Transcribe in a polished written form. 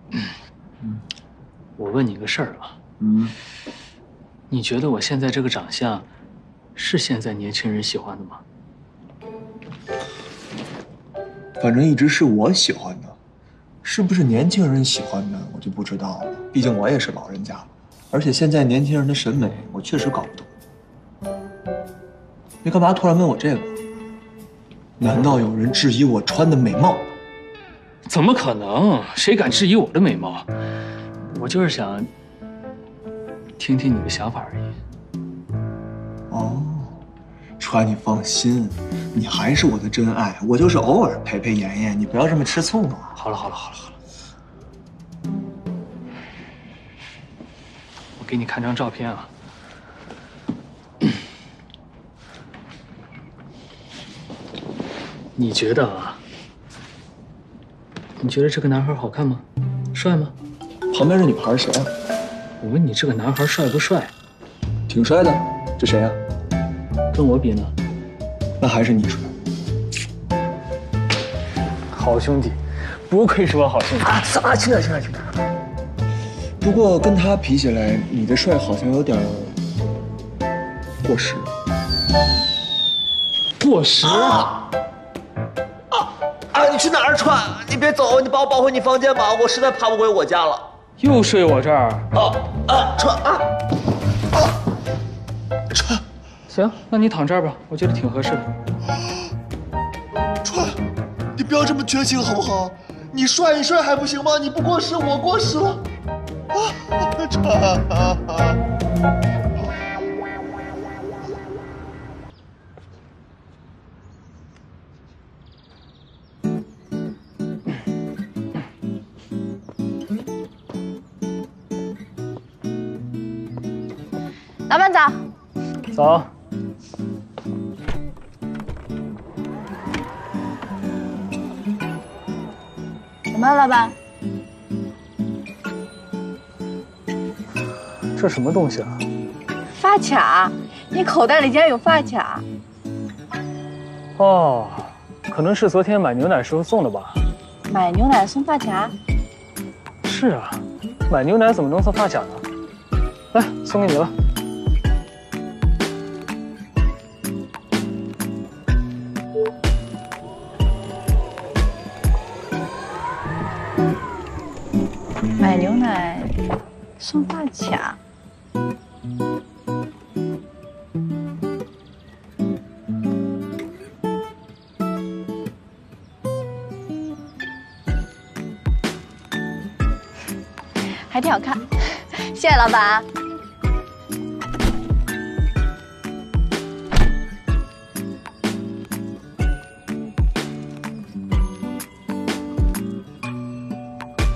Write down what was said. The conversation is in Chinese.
我问你个事儿啊。你觉得我现在这个长相，是现在年轻人喜欢的吗？ 反正一直是我喜欢的，是不是年轻人喜欢的我就不知道了。毕竟我也是老人家了，而且现在年轻人的审美我确实搞不懂。你干嘛突然问我这个？难道有人质疑我穿的美貌？ 怎么可能？谁敢质疑我的美貌？我就是想听听你的想法而已。 哦，川，你放心，你还是我的真爱。我就是偶尔陪陪妍妍，你不要这么吃醋嘛。 好了，我给你看张照片啊。你觉得啊？你觉得这个男孩好看吗？帅吗？ 旁边这女孩谁啊？ 我问你，这个男孩帅不帅？ 挺帅的。这谁啊？ 跟我比呢？ 那还是你帅。 好兄弟，不愧是我好兄弟啊！轻点。不过跟他比起来，你的帅好像有点过时。 过时？ 你去哪儿，川？你别走，你把我抱回你房间吧，我实在爬不回我家了。 又睡我这儿？ 川川，行，那你躺这儿吧，我觉得挺合适的。 川，你不要这么绝情好不好？你帅还不行吗？你不过时，我过时了。川。 老板早。 早。 怎么了，老板？ 这什么东西啊？ 发卡，你口袋里竟然有发卡？ 哦，可能是昨天买牛奶时候送的吧。 买牛奶送发卡？ 是啊，买牛奶怎么能送发卡呢？来，送给你了。 买牛奶送发卡。还挺好看，谢谢老板。